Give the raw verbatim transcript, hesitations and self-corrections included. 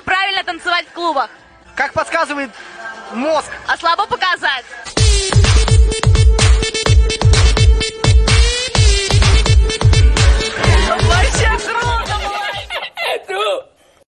же правильно танцевать в клубах? Как подсказывает мозг. А слабо показать?